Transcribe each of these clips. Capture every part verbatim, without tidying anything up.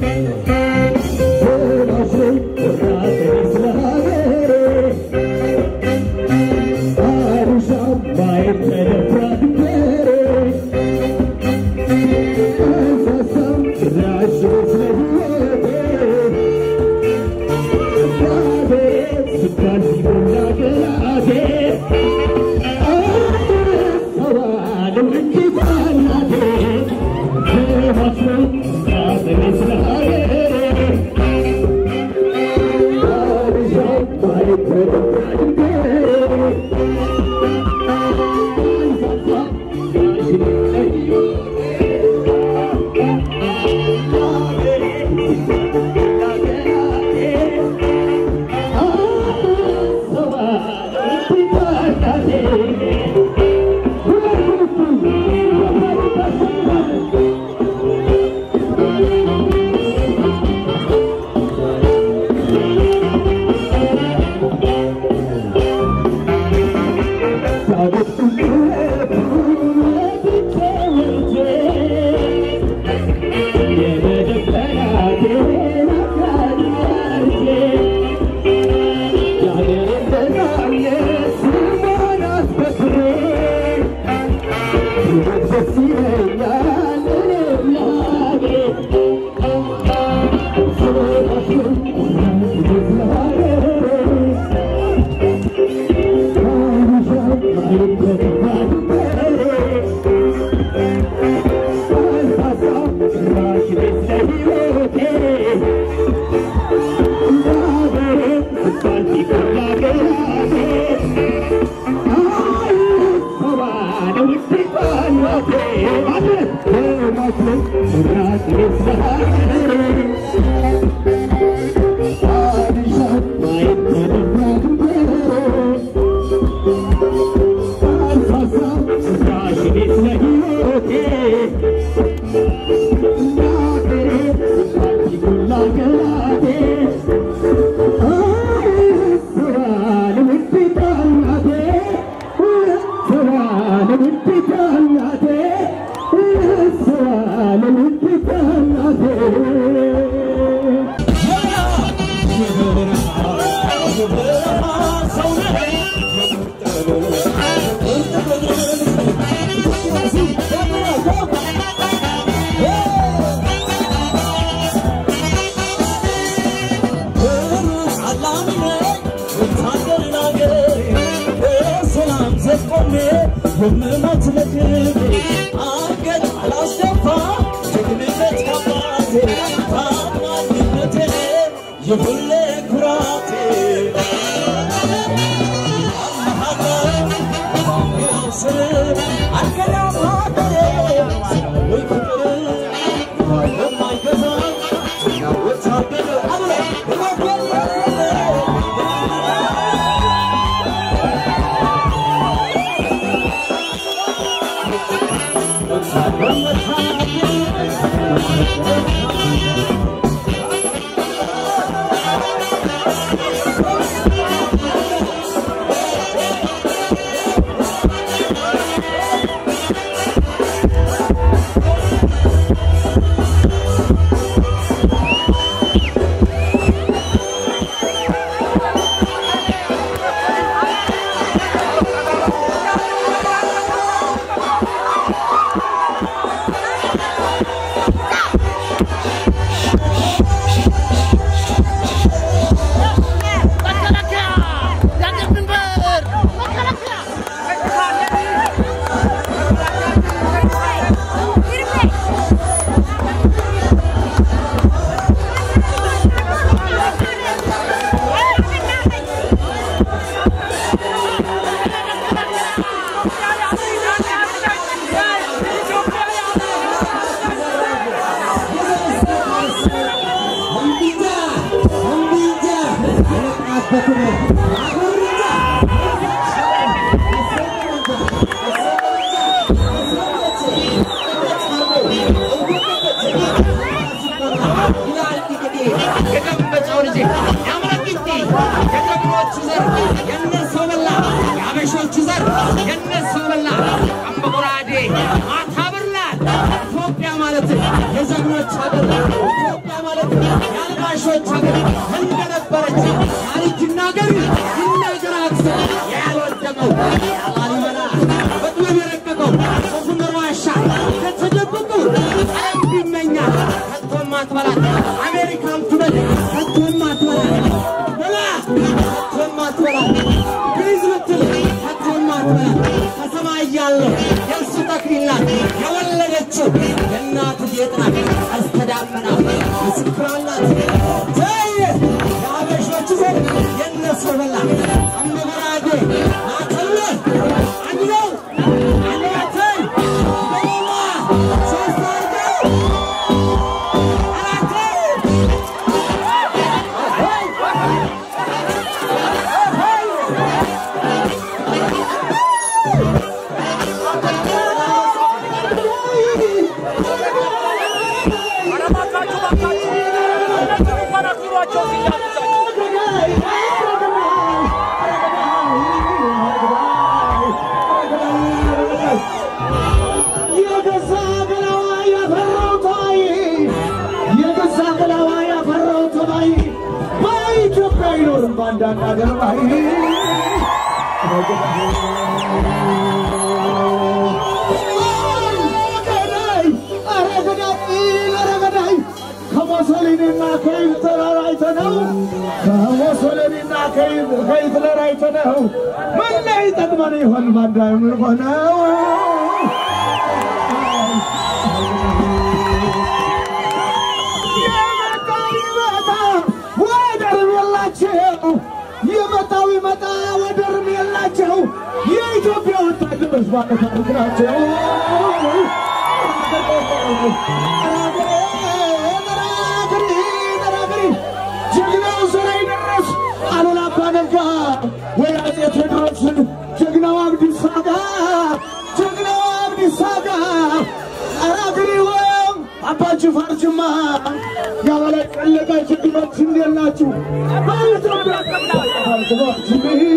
Yes, I'm not ያበሾች ሀገር እንደነበረች ታሪክ ይናገር ይናገራት ያልወደቀው ያላሊበላ በጥበብ የረቀቀው በፍምር ዋሻ ከተደበቁ አይቢመኛ ከቶም አትበላት አሜሪካን ትበል ከቶም አትበላት በላ ከቶም አትበላት ግሪዝ ብትል ከቶም አትበላት ከሰማይ ያለው የእሱ ተክሊል ናት የወለደችው የእናቱ ጌጥ ናት አስተዳመና ምስክራላት ተይ የአበሾች ዘር የነሱ በላ አመበራዴ ናተለ አንደው አንደተይ በላ ሶስታርገው አራተይ Bandana Garbai Come on, Solina, came to the right now. Come on, Solina, came to the right now. Monday, that money on my diamond for now. يمتاوي متا ودرم يلاچو የኢትዮጵያ ወጣቶች ባለታሪካቸው ጀግናው ሰራይ ድረስ አሉላ ባነጋ ወያኔ ቴዎድሮስ ጀግናው አብዲሳ ጋ ጀግናው አብዲሳ ጋ አራግሪው አባጅ ፈርጅማ ያወለቀለቀ ጀግኖች እንደላችሁ በኢትዮጵያ ተቀምጣችሁ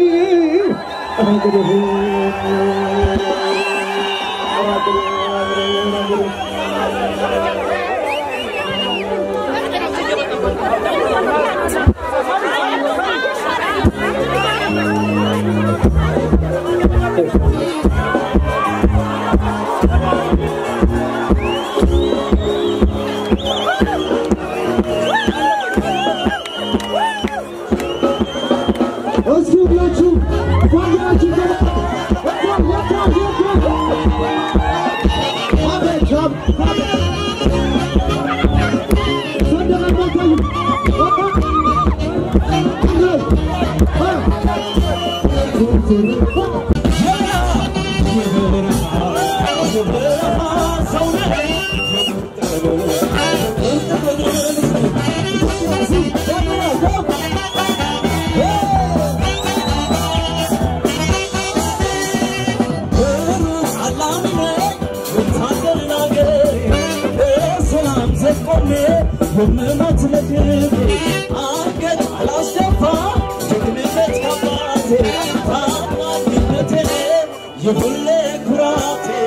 ومنات لكن عقد على الصفا جنبت كباتي فاطمة بنتي يقول لك راتي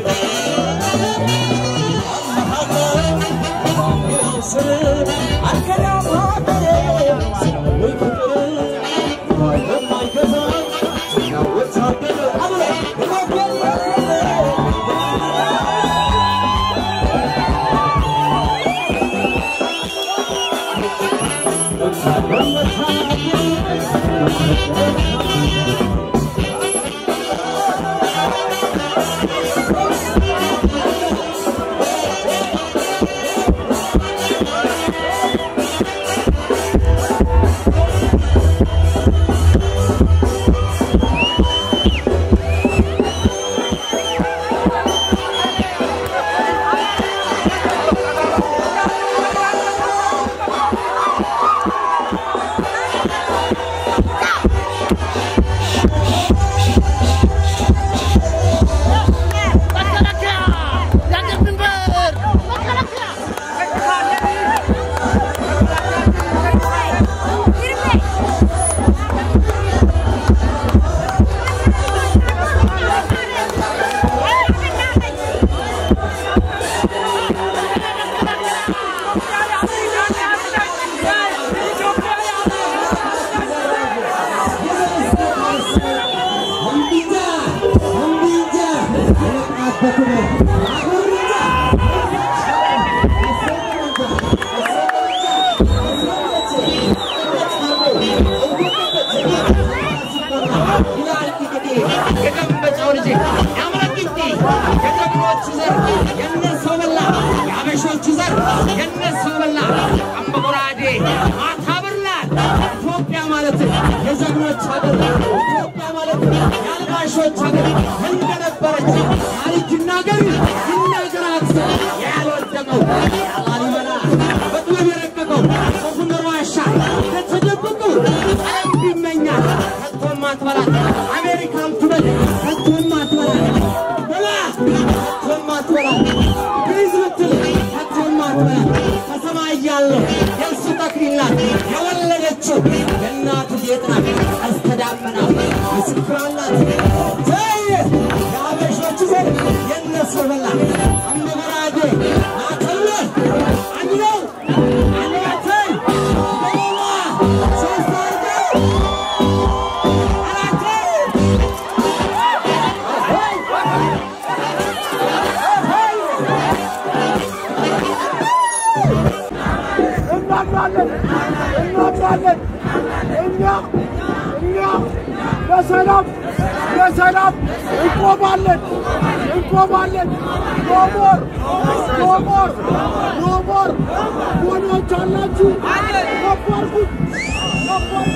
الله يوصل الكلام هذا سوي فكر ما يكذب وتعبر الله የነሱ በላ አምበራዴ ማታበርላል ኢትዮጵያ ማለት የዘግኖች ሀገር ኢትዮጵያ ማለት ያልባሾች ሀገር እንደነበረች ታሪክ ይናገር ይናገራት ያልወደመው ያላሊበላ በጥበብ የረቀቀው በጉንደር ዋሻ ከተደበቁ ዓለም ቢመኛት ከቶም አትበላት አሜሪካን ትበል ከቶም አትበላት በላ ከቶም አትበላት ግሪዝ ብትል ከቶም አትበላት ከሰማይ ያለው የእሱ ተክሊል ናት የወለደችው የእናቱ ጌጥ ናት አስተዳመና ምስክር አላት የአበሾች ዘር የነሱ በላ አምበራዴ ናተለ አንድ ነው አላተይ በላ ሶስታርገ አላተይ እናምናለን እናምናለን እኛ እኛ በሰላም በሰላም እንቆማለን እንቆማለን ኖሞር ኖሞር ኖሞር ወኖች አላችሁ ነበርኩት ነበር